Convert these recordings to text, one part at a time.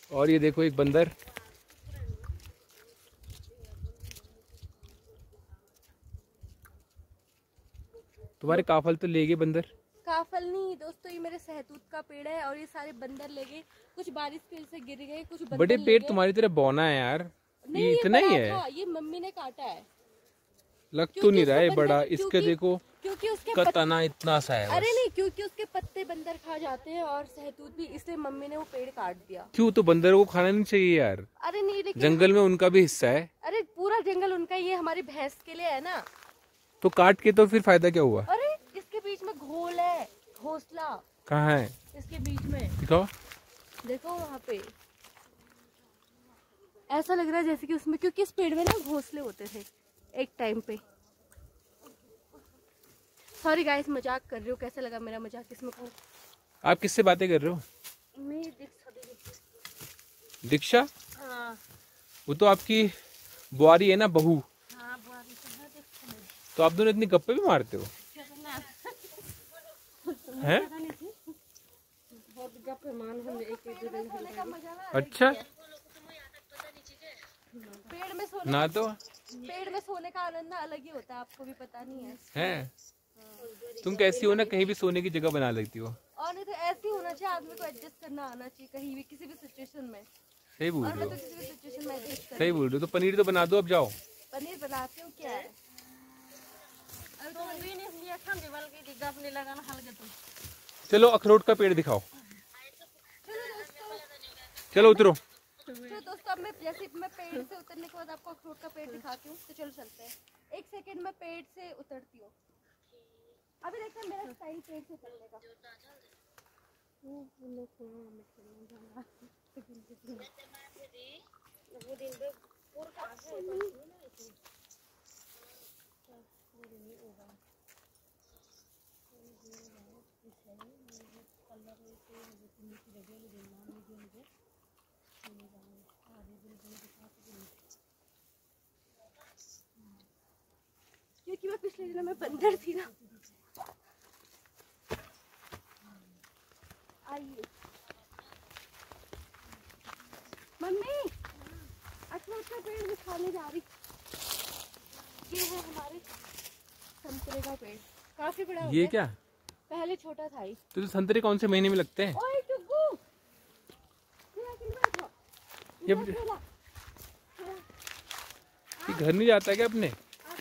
और ये देखो एक बंदर। तुम्हारे काफल तो ले गए बंदर। काफल नहीं दोस्तों, ये मेरे सहतूत का पेड़ है और ये सारे बंदर ले गए। कुछ बारिश की वजह से गिर गए, कुछ बंदर बड़े ले पेड़ गए। तुम्हारी तरह बौना है यार। नहीं ये ये इतना ही बड़ा है। था, ये मम्मी ने काटा है। लग तो क्योंकि नहीं उसको रहा है बंदर बड़ा, इसके देखो क्योंकि उसके का तना इतना सा है अरे बस। नहीं, क्योंकि उसके पत्ते बंदर खा जाते हैं और सहतूत भी, इसलिए मम्मी ने वो पेड़ काट दिया। क्यों, तो बंदरों को खाना नहीं चाहिए यार। अरे नहीं लेकिन जंगल में उनका भी हिस्सा है। अरे पूरा जंगल उनका, ये हमारी भैंस के लिए है ना। तो काट के तो फिर फायदा क्या हुआ। अरे इसके बीच में घोल है, घोंसला कहाँ है, इसके बीच में दिखाओ। देखो वहाँ पे ऐसा लग रहा है जैसे कि उसमें, क्योंकि इस पेड़ में ना घोंसले होते थे एक टाइम पे। सॉरी गाइस, मजाक कर रही हूँ। कैसा लगा मेरा मजाक इसमें को? आप किससे बातें कर रहे हो। मैं दीक्षा। हाँ वो तो आपकी बुआरी है ना, बहू। हाँ बुआरी तो है, दीक्षा। तो आप दोनों इतनी गप्पे भी मारते हो हैं? बहुत गप्पे मान हम एक अच्छा पेड़ में सोने ना तो पेड़ में सोने का आनंद अलग ही होता है, आपको भी पता नहीं है। है। तुम कैसी हो ना, कहीं भी सोने की जगह बना लेती हो। और नहीं तो ऐसे ही होना चाहिए, आदमी को एडजस्ट करना आना चाहिए कहीं भी, किसी भी सिचुएशन में। सही बोल और रहे मैं हो, तो किसी भी सिचुएशन में एडजस्ट कर। सही बोल रहे हो। तो पनीर तो बना दो, अब जाओ। पनीर बनाती हूँ क्या है। चलो अखरोट का पेड़ दिखाओ। चलो उतरो। तो दोस्तों अब मैं जैसे मैं पेड़ से उतरने के बाद आपको अखरोट का पेड़ दिखाती हूँ, तो चलो चलते हैं। एक सेकंड में पेड़ से उतरती हूँ। अभी देखते हैं मेरा स्टाइल पेड़ से उतरने का। क्योंकि मैं पिछले दिनों में बंदर थी ना। आइए मम्मी, अखरोट का पेड़ दिखाने जा रही। ये है हमारे संतरे का पेड़, काफी बड़ा हो ये गया। क्या, पहले छोटा था ही। तो संतरे कौन से महीने में लगते हैं। ओए टुक्कू, ये घर नहीं जाता है क्या अपने।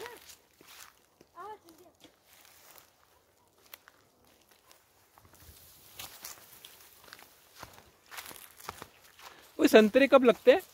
वो संतरे कब लगते हैं।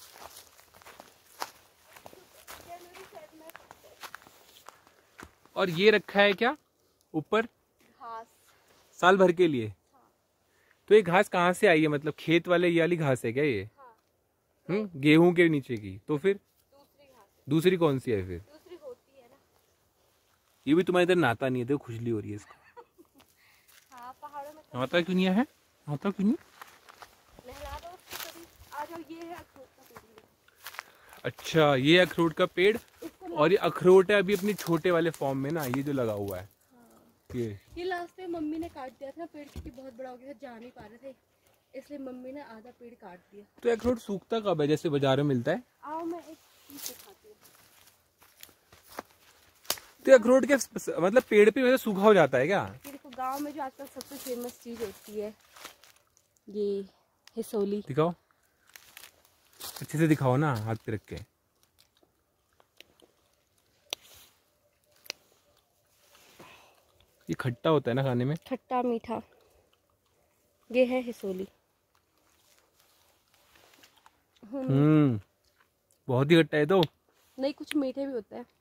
और ये रखा है क्या ऊपर, घास। साल भर के लिए। तो ये घास कहाँ से आई है, मतलब खेत वाले ये वाली घास है क्या ये। गेहूं के नीचे की। तो फिर दूसरी घास, दूसरी कौन सी है फिर। दूसरी होती है ना। ये भी तुम्हारे इधर नहाता नहीं है, देखो खुजली हो रही है इसको। हाँ पहाड़ों में नहाता क्यों नहीं है, नहाता क्यों नहीं। नहला दो उसको कभी। आ जाओ, ये है अखरोट का पेड़। अच्छा ये अखरोट का पेड़। और ये अखरोट है अभी अपनी छोटे वाले फॉर्म में ना, ये जो लगा हुआ है। हाँ। ये लास्ट में मम्मी ने काट दिया था ना पेड़, क्योंकि बहुत बड़ा हो गया था, जा नहीं पा रहे थे, इसलिए मम्मी ने आधा पेड़ काट दिया। तो अखरोट सूखता कब है, जैसे बाजार में मिलता है। आओ मैं एक चीज दिखाती हूँ। तो अखरोट के मतलब पेड़ पे वैसे सूखा हो जाता है क्या। ये देखो, गांव में जो आजकल सबसे फेमस चीज होती है, ये हिसोली। दिखाओ, अच्छे से दिखाओ ना, हाथ पे रख के। ये खट्टा होता है ना खाने में, खट्टा मीठा। ये है हिसोली। बहुत ही खट्टा है। तो नहीं, कुछ मीठे भी होता है।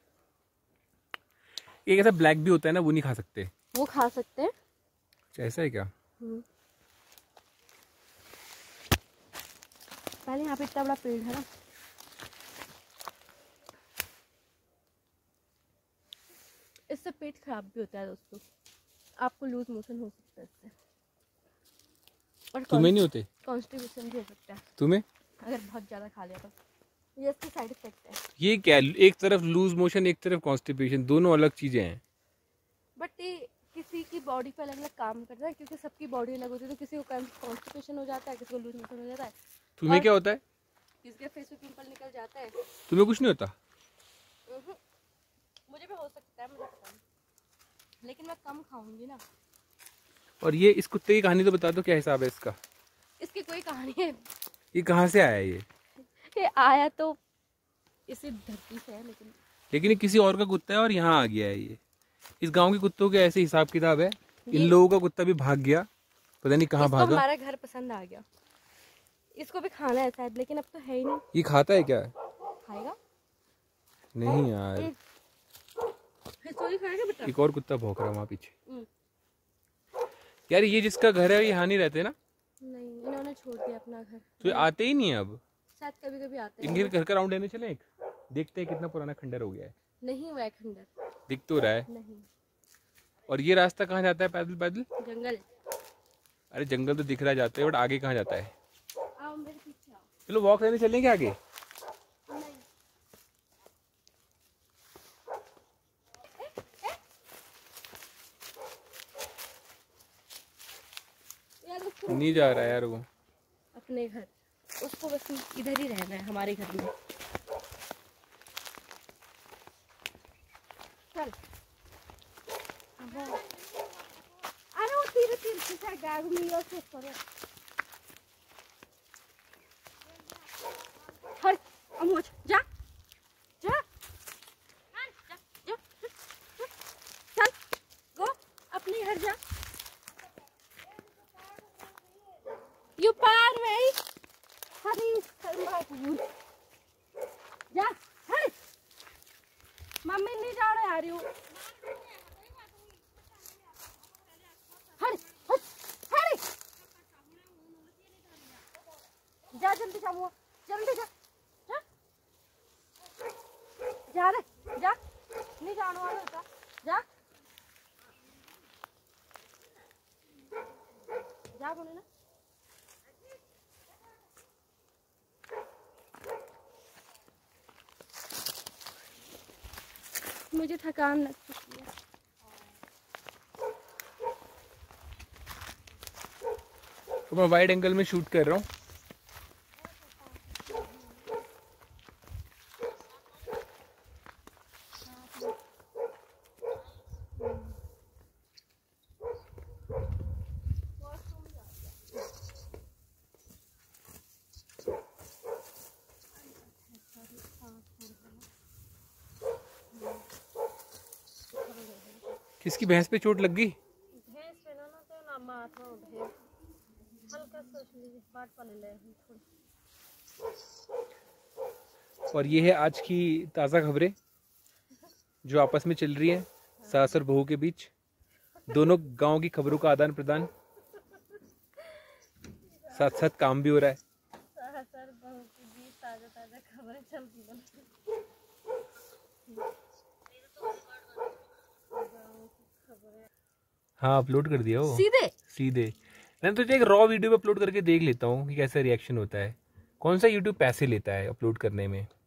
एक ऐसा ब्लैक भी होता है ना, वो नहीं खा सकते। वो खा सकते हैं। ऐसा है क्या। पहले यहाँ पे इतना बड़ा पेड़ है ना, इससे पेट खराब भी होता है दोस्तों, आपको लूज मोशन हो सकता है इससे, और तुम्हें नहीं होते। कॉन्स्टिपेशन भी हो सकता है तुम्हें अगर बहुत ज्यादा खा लिया तो। ये इसके साइड इफेक्ट है। ये क्या, एक तरफ लूज मोशन एक तरफ कॉन्स्टिपेशन, दोनों अलग चीजें हैं। बट ये किसी की बॉडी पे अलग अलग काम करता है, क्योंकि सबकी बॉडी अलग होती है। तो किसी को कॉन्स्टिपेशन हो जाता है, किसी को लूज मोशन हो जाता है, तुम्हें क्या होता है? किसके फेस पे पिंपल निकल जाता है? तुम्हें कुछ नहीं होता? मुझे भी हो सकता है, मुझे पता नहीं, लेकिन मैं कम खाऊंगी ना। और ये इस कुत्ते की कहानी तो बता दो, क्या हिसाब है इसका? इसकी कोई कहानी है? ये कहाँ से आया ये आया तो इसी धरती से है, लेकिन ये किसी और का कुत्ता है और यहाँ आ गया है ये। इस गांव के कुत्तों के ऐसे हिसाब किताब है। इन लोगों का कुत्ता भी भाग गया, पता नहीं कहाँ भागा। हमारा घर पसंद आ गया, इसको भी खाना है शायद, लेकिन अब तो है ही नहीं। ये खाता है क्या? खाएगा नहीं यार। खाएगा बेटा। एक और कुत्ता भौंक रहा है वहाँ पीछे। यार ये जिसका घर है, ये यहाँ नहीं रहते ना? नहीं, इन्होंने छोड़ दिया अपना घर। तो ये आते ही नहीं है अब? शायद कभी कभी आते हैं। इनके घर का राउंड लेने चले एक, देखते हैं कितना पुराना खंडर हो गया है। नहीं हुआ है खंडर, दिख तो रहा है। नहीं। और ये रास्ता कहाँ जाता है पैदल पैदल? जंगल। अरे जंगल तो दिख रहा जाता है, बट आगे कहाँ जाता है? आओ मेरे पीछे आओ। चलो वॉक लेने चलेंगे आगे। नहीं। नहीं जा रहा है यार वो अपने घर, उसको बस इधर ही रहना है हमारे घर में। चल। अरे वो तीर तीर से गाग मिलो से करे। हट अमोच जा जा जा जा चल गो अपने घर जा। यू पार में हरी जा। हट मम्मी नहीं जा रहे आ रही हूँ। जा जल्दी जा वो जल्दी जा जा रे जा नहीं जाने वाला होता जा जा बोले ना। मुझे थकान लग चुकी है। तो मैं वाइड एंगल में शूट कर रहा हूँ। किसकी भैंस पे चोट लग गई? भैंस पे ना तो ना माथा भैंस हल्का सोच लीजिए बाट पाले ले थोड़ी। और ये है आज की ताज़ा खबरें जो आपस में चल रही हैं सास और बहू के बीच। दोनों गांव की खबरों का आदान प्रदान, साथ साथ काम भी हो रहा है। सास और बहू के बीच ताजा ताजा खबरें चलती हैं। हाँ अपलोड कर दिया वो सीधे। मैं तो एक रॉ वीडियो पे अपलोड करके देख लेता हूँ कि कैसा रिएक्शन होता है। कौन सा यूट्यूब पैसे लेता है अपलोड करने में।